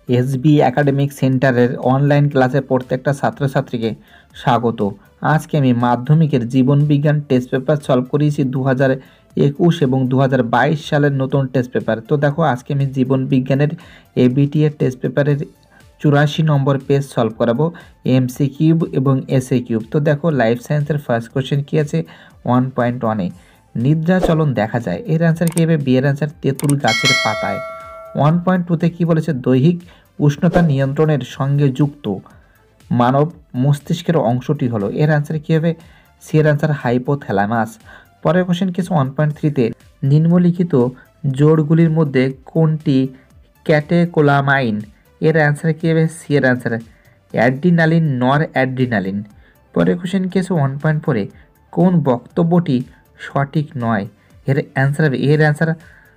SB academic সেন্টারের online ক্লাসে প্রত্যেকটা ছাত্রছাত্রীকে স্বাগত। আজকে আমি মাধ্যমিকের জীবনবিজ্ঞান টেস্ট পেপার সলভ করিয়েছি 2021 এবং 2022 সালের নতুন টেস্ট পেপার। তো দেখো আজকে আমি জীবনবিজ্ঞানের এবিটি এর টেস্ট পেপারের 84 নম্বর পেজ সলভ করাবো, এমসি কিউব এবং এসএ কিউব। তো দেখো লাইফ সায়েন্সের ফার্স্ট কোশ্চেন কী আছে 1.1-এ নিদ্রা চলন দেখা যায়, এর অ্যান্সার কী হবে? বি এর অ্যান্সার তেঁতুল গাছের পাতায়। 1.2-তে কী বলেছে? দৈহিক উষ্ণতা নিয়ন্ত্রণের সঙ্গে যুক্ত মানব মস্তিষ্কের অংশটি হলো, এর অ্যান্সার কী হবে? সি এর অ্যান্সার হাইপোথ্যালামাস। পরের কোশ্চেন কিছু 1.3-তে নিম্নলিখিত জোড়গুলির মধ্যে কোনটি ক্যাটেকোলামাইন, এর অ্যান্সার কী হবে? সি এর অ্যান্সার অ্যাড্রিনালিন নর অ্যাড্রিনালিন। পরের কোশ্চেন কিছু 1.4-এ কোন বক্তব্যটি সঠিক নয়, এর অ্যান্সার হবে এর অ্যান্সার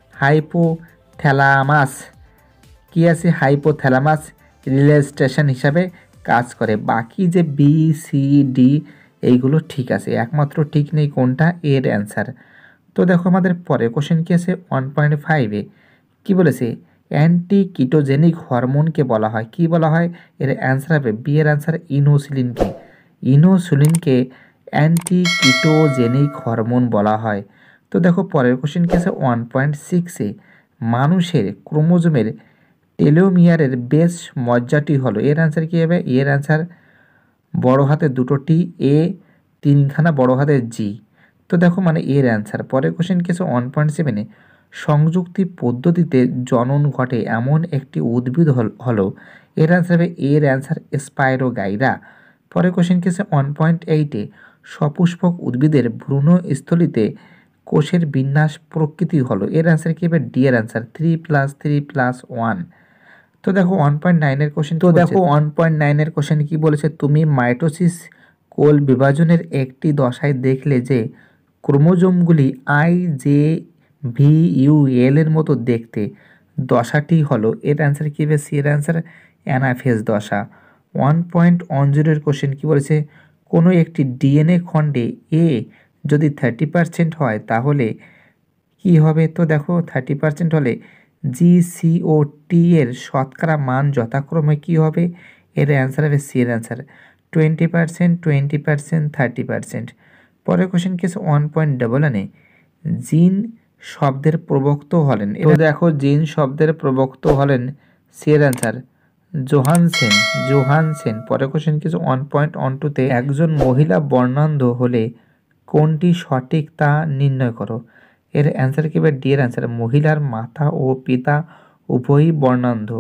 হাইপোথ্যালামাস। কি আছে? হাইপোথ্যালামাস রিলে স্টেশন হিসাবে কাজ করে। বাকি যে বি সি ডি এইগুলো ঠিক আছে, একমাত্র ঠিক নেই কোনটা? এর অ্যান্সার। তো দেখো আমাদের পরে কোশ্চেন কি আছে 1.5-এ কি বলেছে? অ্যান্টি কিটোজেনিক হরমোনকে বলা হয়, কি বলা হয়? এর অ্যান্সার হবে বি এর অ্যান্সার ইনোসিলিনকে। ইনোসিলিনকে অ্যান্টি কিটোজেনিক হরমোন বলা হয়। তো দেখো পরের কোশ্চেন কি আছে 1.6-এ মানুষের ক্রোমোজোমের টেলোমিয়ারের বেশ মজ্জাটি হলো, এর অ্যান্সার কী হবে? এর অ্যান্সার বড় হাতের দুটো টি, এ তিনখানা বড় হাতের জি। তো দেখো মানে এর অ্যান্সার। পরের কোশ্চেন কিছু 1.7-এ সংযুক্তি পদ্ধতিতে জনন ঘটে এমন একটি উদ্ভিদ হলো, এর অ্যান্সার হবে এর অ্যান্সার স্পাইরোগাইরা। পরের কোশ্চেন কিছু 1.8-এ সপুষ্পক উদ্ভিদের ভ্রূণস্থলিতে কোষের বিন্যাস প্রকৃতি হলো, এর অ্যান্সার কী হবে? ডি এর অ্যান্সার 3+3+1। তো দেখো 1.9-এর কোশ্চেন, তো দেখো 1.9-এর কোশ্চেন কি বলেছে? তুমি মাইটোসিস কোল বিভাজনের একটি দশায় দেখলে যে ক্রোমোজোমগুলি I J V U L এর মতো দেখতে, দশাটি হলো, এর অ্যান্সার কী হবে? সি এর অ্যান্সার অ্যানাফেজ দশা। 1.10-এর কোশ্চেন কি বলেছে? কোনো একটি ডিএনএ খণ্ডে এ যদি 30% হয় তাহলে কি হবে? তো দেখো 30% হলে জিসিওটি এর শতকরা মান যথাক্রমে কী হবে? এর অ্যান্সার হবে সি এর অ্যান্সার 20%, 20%, 30%। পরের কোশ্চেন কি আছে 1.11-এ জিন শব্দের প্রবক্তা হলেন, তো দেখো জিন শব্দের প্রবক্তা হলেন, সি এর অ্যান্সার জোহানসেন, জোহানসেন। পরের কোশ্চেন কিছু 1.12-তে একজন মহিলা বর্ণান্ধ হলে কোনটি সঠিক তা নির্ণয় করো, এর অ্যান্সার কী হবে? ডি এর অ্যান্সার মহিলার মাতা ও পিতা উভয়ই বর্ণান্ধ।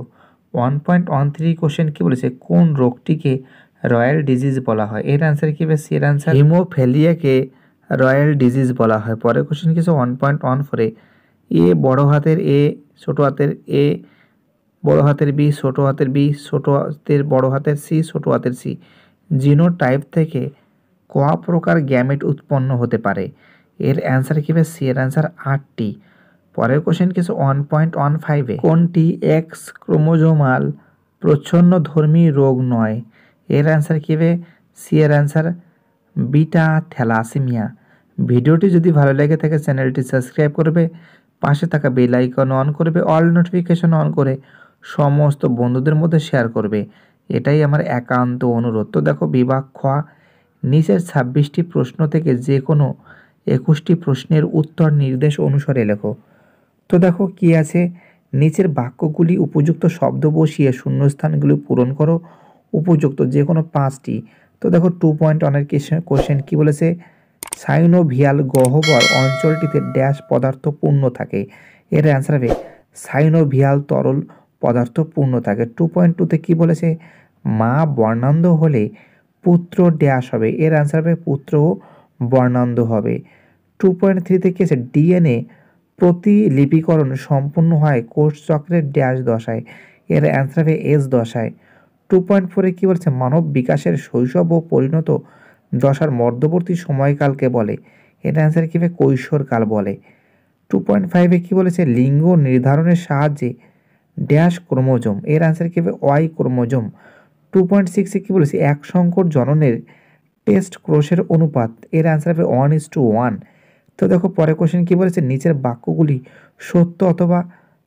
1.13 কোশ্চেন কী বলেছে? কোন রোগটিকে রয়্যাল ডিজিজ বলা হয়, এর অ্যান্সার কী হবে? সি এর অ্যান্সার হিমোফেলিয়াকে রয়্যাল ডিজিজ বলা হয়। পরের কোশ্চেন কিছু 1.14-এ এ বড় হাতের এ ছোট হাতের এ বড় হাতের বি ছোট হাতের বি ছোট হাতের বড় হাতের সি ছোট হাতের সি জিনোটাইপ থেকে ক প্রকার গ্যামেট উৎপন্ন হতে পারে, এর অ্যান্সার কী হবে? সি এর অ্যান্সার 8টি। পরের কোশ্চেন কিছু 1.15-এ কোনটি এক্স ক্রোমোজোমাল প্রচ্ছন্নধর্মী রোগ নয়, এর অ্যান্সার কী হবে? সি এর অ্যান্সার বিটা থ্যালাসেমিয়া। ভিডিওটি যদি ভালো লেগে থাকে চ্যানেলটি সাবস্ক্রাইব করবে, পাশে থাকা বেল আইকন অন করবে, অল নোটিফিকেশন অন করে সমস্ত বন্ধুদের মধ্যে শেয়ার করবে, এটাই আমার একান্ত অনুরোধ। তো দেখো বিভাগ খ নিচের 26টি প্রশ্ন থেকে যে কোনো 21টি প্রশ্নের উত্তর নির্দেশ অনুসারে লেখো। তো দেখো কি আছে? নিচের বাক্যগুলি উপযুক্ত শব্দ বসিয়ে শূন্যস্থানগুলি পূরণ করো, উপযুক্ত যে কোনো 5টি। তো দেখো 2.1-এর কোশ্চেন কি বলেছে? সাইনোভিয়াল গহ্বর অঞ্চলটিতে ড্যাশ পদার্থ পূর্ণ থাকে, এর অ্যান্সার হবে সাইনোভিয়াল তরল পদার্থ পূর্ণ থাকে। 2.2-তে কি বলেছে? মা বর্ণান্ধ হলে পুত্র ড্যাশ হবে, এর অ্যান্সার হবে পুত্র বর্ণান্ধ হবে। 2.3-তে কি আছে? ডিএনএ প্রতিলিপিকরণ সম্পূর্ণ হয় কোষ চক্রের ড্যাশ দশায়, এর অ্যান্সার হবে এস দশায়। 2.4-এ কি বলছে? মানব বিকাশের শৈশব ও পরিণত দশার মধ্যবর্তী সময়কালকে বলে, এর অ্যান্সার কী হবে? কৈশোরকাল বলে। 2.5-এ কি বলেছে? লিঙ্গ নির্ধারণের সাহায্যে ড্যাশ ক্রোমোজোম, এর অ্যান্সার কী হবে? Y chromosome. 2.6-এ কি বলেছে? এক সংকর জননের টেস্ট ক্রোশের অনুপাত, এর অ্যান্সার হবে 1:1। তো দেখো পরের কোশ্চেন কি বলেছে? নিচের বাক্যগুলি সত্য অথবা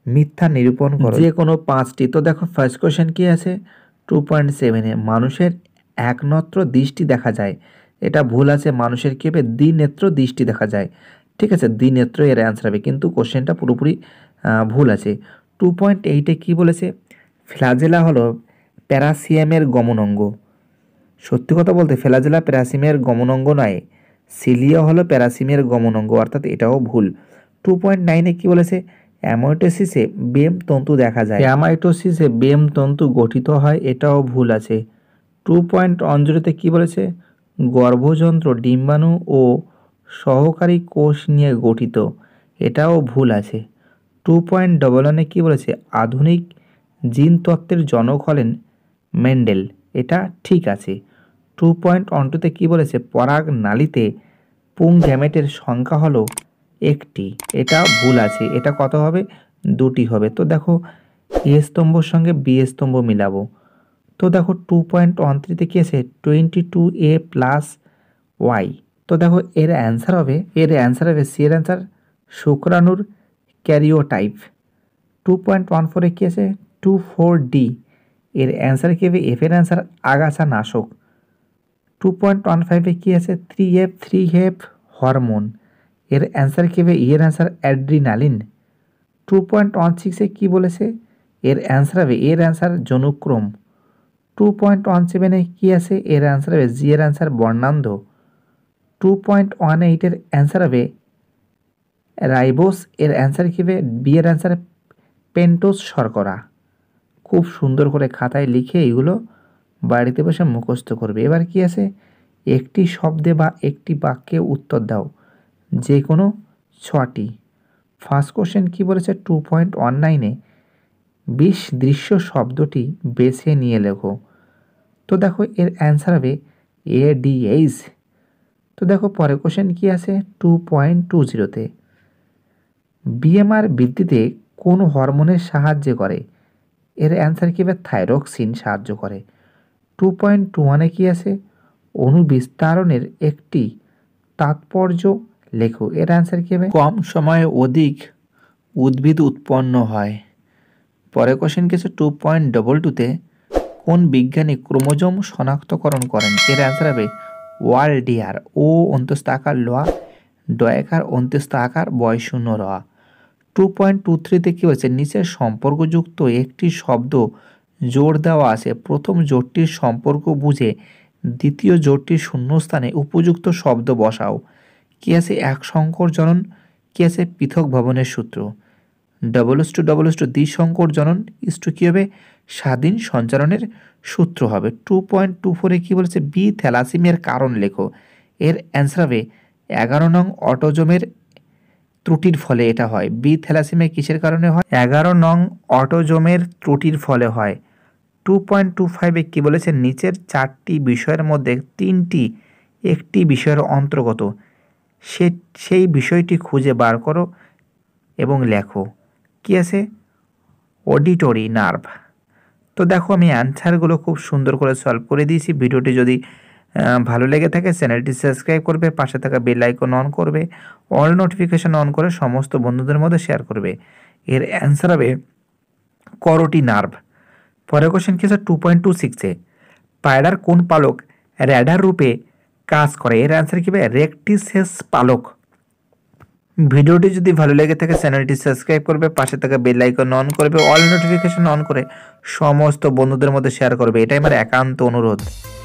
মিথ্যা নিরূপণ করো যে কোনো 5টি। তো দেখো ফার্স্ট কোশ্চেন কি আছে 2.7 এ মানুষের একমাত্র দৃষ্টি দেখা যায়, এটা ভুল আছে। মানুষের কি হবে দ্বিনেত্র দৃষ্টি দেখা যায়, ঠিক আছে, দ্বিনেত্র এর অ্যান্সার হবে, কিন্তু কোশ্চেনটা পুরোপুরি ভুল আছে। 2.8 কি বলেছে ফ্ল্যাজেলা হলো প্যারাসিয়ামের গমনাঙ্গ। সত্যি কথা বলতে ফ্ল্যাজেলা প্যারাসিয়ামের গমনাঙ্গ নয়, সিলিয়া হলো প্যারাসিয়ামের গমনাঙ্গ, অর্থাৎ এটাও ভুল। 2.9 কি বলেছে অ্যামাইটোসিসে বেম তন্তু দেখা যায়, অ্যামাইটোসিসে বেম তন্তু গঠিত হয়, এটাও ভুল আছে। 2.10 কি বলেছে গর্ভযন্ত্র ডিম্বাণু ও সহকারী কোষ নিয়ে গঠিত, এটাও ভুল আছে। 2.11 কি বলেছে আধুনিক জিন তত্ত্বের জনক হলেন মেন্ডেল, এটা ঠিক আছে। 2.12 কি বলেছে পরাগ নালীতে পুং গ্যামেটের সংখ্যা হলো একটি, এটা ভুল আছে, এটা কত হবে 2টি হবে। তো দেখো এ স্তম্ভর সঙ্গে বি স্তম্ভ মিলাবো। তো দেখো 2.13 কি আছে 22a প্লাস ওয়াই। তো দেখো এর অ্যান্সার হবে সি এর অ্যান্সার শুক্রাণুর ক্যারিওটাইপ। 2.14 কি আছে 24d, এর অ্যান্সার কি হবে এফ এর অ্যান্সার আগাছা নাশক। 2.15 কি আছে 3F হরমোন, এর অ্যান্সার কি হবে এর অ্যান্সার অ্যাড্রিনালিন। 2.16 কি বলেছে এর অ্যান্সার হবে এর অ্যান্সার জনুক্রম। 2.17 কি আছে এর অ্যান্সার হবে জি এর অ্যান্সার বর্ণান্ধ। 2.18 এর অ্যান্সার হবে রাইবোস, এর অ্যান্সার কি হবে বি এর অ্যান্সার পেন্টোজ শর্করা। খুব সুন্দর করে খাতায় লিখে এগুলো বাড়িতে বসে মুখস্থ করবে। এবার কি আছে একটি শব্দে বা একটি বাক্যে উত্তর দাও, যে কোনো 6টি। ফার্স্ট কোশ্চেন কি বলেছে 2.19 বিষ দৃশ্য শব্দটি বেছে নিয়ে লেখো। তো দেখো এর অ্যান্সার হবে ADH। তো দেখো পরের কোশ্চেন কি আছে 2.20 বিএমআর বৃদ্ধিতে কোন হরমোনের সাহায্য করে, এর অ্যান্সার কি হবে থাইরক্সিন সাহায্য করে। 2.21 কি আছে অণু বিস্তারণের একটি তাৎপর্য লেখো, এর অ্যান্সার কি হবে কম সময়ে অধিক উদ্ভিদ উৎপন্ন হয়। পরের কোশ্চেন কি আছে 2.22 কোন বিজ্ঞানী ক্রোমোজোম শনাক্তকরণ করেন, এর অ্যান্সার হবে ওয়ালডিয়ার। ও অন্তস্থ আকার লোয়া ডয়াকার অন্তস্থ আকার বয়শূন্য রয়া। 2.23 কি বলছে নিচের সম্পর্কযুক্ত একটি শব্দ জোর দেওয়া আছে, প্রথম জোরটির সম্পর্ক বুঝে দ্বিতীয় জোরটির শূন্যস্থানে উপযুক্ত শব্দ বসাও। কি আছে এক সংকর জনন, কি আছে পৃথক ভবনের সূত্র। ডবল দ্বিসংকর জনন ইস্টু কি হবে স্বাধীন সঞ্চালনের সূত্র হবে। 2.24 কি বলেছে বি থ্যালাসিমিয়ার কারণ লেখো, এর অ্যান্সার হবে 11 নং অটোজোমের ত্রুটির ফলে এটা হয়। বি থ্যালাসিমিয়া কিসের কারণে হয় 11 নং অটোজোমের ত্রুটির ফলে হয়। 2.25 কি বলেছে নিচের 4টি বিষয়ের মধ্যে 3টি একটি বিষয়ের অন্তর্গত, সেই বিষয়টি খুঁজে বার করো এবং লেখো। কি আছে অডিটরি নার্ভ। তো দেখো আমি অ্যান্সারগুলো খুব সুন্দর করে সলভ করে দিয়েছি। ভিডিওটি যদি ভালো লেগে থাকে চ্যানেলটি সাবস্ক্রাইব করবে, পাশে থাকা বেল আইকন অন করবে, অল নোটিফিকেশন অন করে সমস্ত বন্ধুদের মধ্যে শেয়ার করবে। এর অ্যান্সার হবে করোটি নার্ভ। পরের কোশ্চেন কি আছে 2.26 পায়রার কোন পালক র্যাডার রূপে কাজ করে, এর অ্যান্সার কি হবে রেকটিসেস পালক। ভিডিওটি যদি ভালো লেগে থাকে চ্যানেলটি সাবস্ক্রাইব করবে, পাশে থাকা বেল আইকন অন করবে, অল নোটিফিকেশন অন করে সমস্ত বন্ধুদের মধ্যে শেয়ার করবে, এটাই আমার একান্ত অনুরোধ।